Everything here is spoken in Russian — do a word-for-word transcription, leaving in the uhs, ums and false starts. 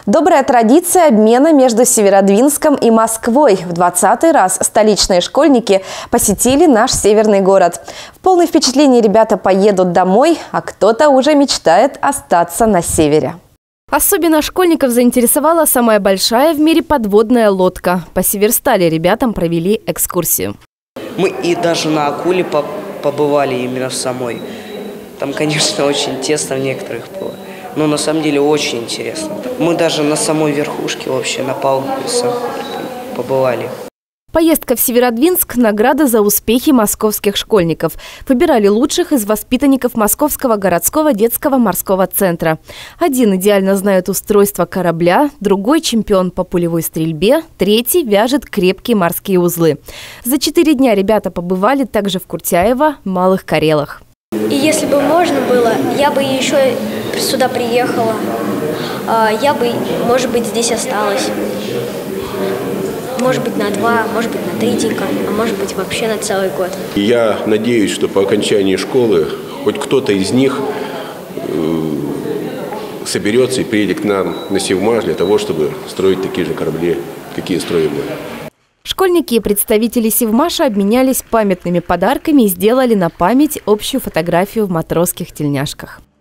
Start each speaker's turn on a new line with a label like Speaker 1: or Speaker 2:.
Speaker 1: Добрая традиция обмена между Северодвинском и Москвой. В двадцатый раз столичные школьники посетили наш северный город. В полное впечатление ребята поедут домой, а кто-то уже мечтает остаться на севере.
Speaker 2: Особенно школьников заинтересовала самая большая в мире подводная лодка. По Северстали ребятам провели экскурсию.
Speaker 3: Мы и даже на акуле побывали именно в самой. Там, конечно, очень тесно в некоторых было. Но на самом деле очень интересно. Мы даже на самой верхушке вообще, на палубе побывали.
Speaker 2: Поездка в Северодвинск – награда за успехи московских школьников. Выбирали лучших из воспитанников Московского городского детского морского центра. Один идеально знает устройство корабля, другой – чемпион по пулевой стрельбе, третий – вяжет крепкие морские узлы. За четыре дня ребята побывали также в Куртяево, Малых Карелах.
Speaker 4: И если бы можно было, я бы еще сюда приехала. Я бы, может быть, здесь осталась. Может быть, на два, может быть, на три денька, а может быть, вообще на целый год.
Speaker 5: Я надеюсь, что по окончании школы хоть кто-то из них соберется и приедет к нам на Севмаш для того, чтобы строить такие же корабли, какие строим мы.
Speaker 2: Школьники и представители Севмаша обменялись памятными подарками и сделали на память общую фотографию в матросских тельняшках.